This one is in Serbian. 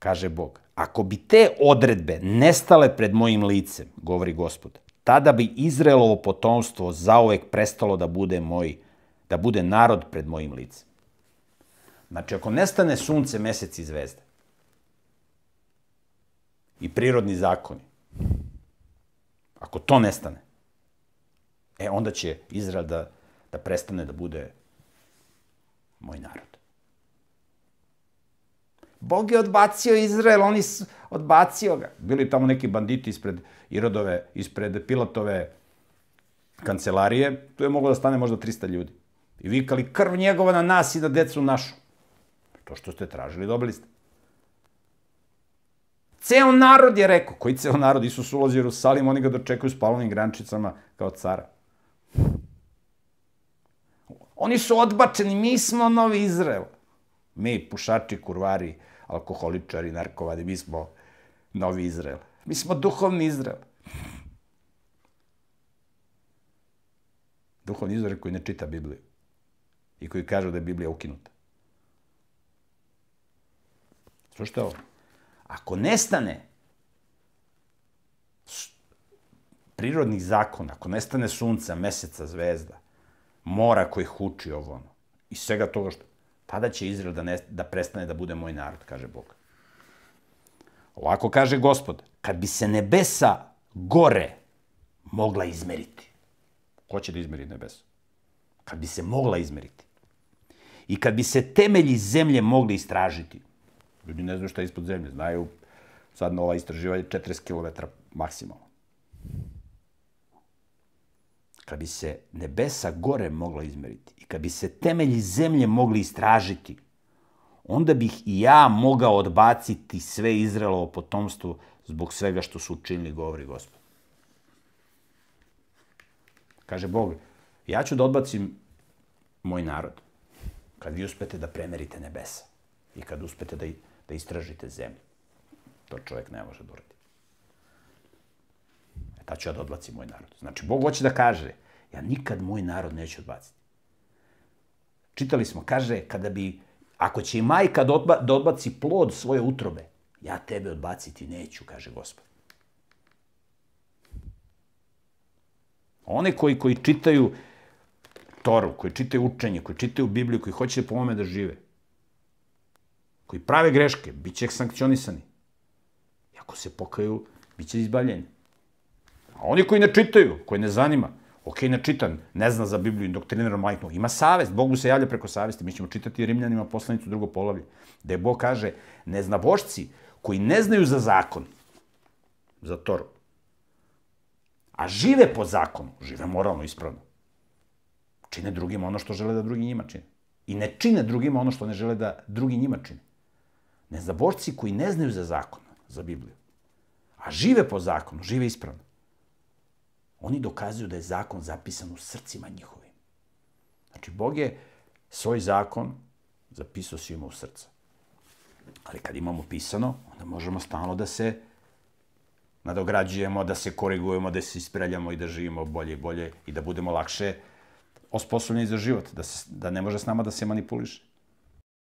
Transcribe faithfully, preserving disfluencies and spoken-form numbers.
kaže Bog, ako bi te odredbe nestale pred mojim licem, govori Gospod, tada bi Izraelovo potomstvo zauvek prestalo da bude moj, da bude narod pred mojim licem. Znači, ako nestane sunce, mesec i zvezda i prirodni zakoni, ako to nestane, e, onda će Izrael da, da prestane da bude moj narod. Bog je odbacio Izrael, oni su odbacio ga. Bili tamo neki banditi ispred Irodove, ispred Pilatove kancelarije, tu je moglo da stane možda trista ljudi. I vikali, krv njegova na nas i na decu našu. To što ste tražili, dobili ste. Ceo narod je rekao, koji ceo narod? Isus ulazi u Jerusalim, oni ga dočekuju s palovnim grančicama kao cara. Oni su odbačeni, mi smo novi Izrael. Mi, pušači, kurvari, alkoholičari, narkovani, mi smo novi Izrael. Mi smo duhovni Izrael. Duhovni Izrael koji ne čita Bibliju i koji kažu da je Biblija ukinuta. Slušajte ovo. Ako nestane prirodnih zakona, ako nestane sunca, meseca, zvezda, mora koji huči ovo ono, i svega toga što, tada će Izrael da, ne, da prestane da bude moj narod, kaže Bog. Ovako kaže Gospod, kad bi se nebesa gore mogla izmeriti. Ko će da izmeri nebesa? Kad bi se mogla izmeriti. I kad bi se temelji zemlje mogli istražiti. Ljudi ne znaju šta je ispod zemlje. Znaju sad nova istraživanja četrdeset kilometara maksimalno. Kad bi se nebesa gore mogla izmeriti i kad bi se temelji zemlje mogli istražiti, onda bih i ja mogao odbaciti sve Izraelovo potomstvo zbog svega što su učinili, govori Gospod. Kaže Bog, ja ću da odbacim moj narod kad vi uspete da premerite nebesa i kad uspete da, da istražite zemlju. To čovjek ne može da uradi. E, ta ću ja da odbacim moj narod. Znači, Bog hoće da kaže, ja nikad moj narod neću odbaciti. Čitali smo, kaže, kada bi, ako će i majka da, odba, da odbaci plod svoje utrobe, ja tebe odbaciti neću, kaže Gospod. One koji, koji čitaju Toru, koji čitaju učenje, koji čitaju Bibliju, koji hoće po ovome da žive, koji prave greške, bit će sankcionisani. I ako se pokaju, bit će izbaljeni. A oni koji ne čitaju, koji ne zanima, ok, ne čitam, ne zna za Bibliju, indoktrinira majknu, ima savest, Bogu se javlja preko savesti. Mi ćemo čitati Rimljanima poslanicu drugo poglavlje, gde Bog kaže, neznabošci koji ne znaju za zakon, za Toru, a žive po zakonu, žive moralno, ispravno, čine drugima ono što žele da drugi njima čine. I ne čine drugima ono što ne žele da drugi njima čine. Neznabošci koji ne znaju za zakon, za Bibliju, a žive po zakonu, žive ispravno, oni dokazuju da je zakon zapisan u srcima njihovim. Znači, Bog je svoj zakon zapisao svima u srca. Ali kad imamo pisano, onda možemo stalno da se nadograđujemo, da se korigujemo, da se ispravljamo i da živimo bolje i bolje i da budemo lakše osposobljeni za život, da, se, da ne može s nama da se manipuliše.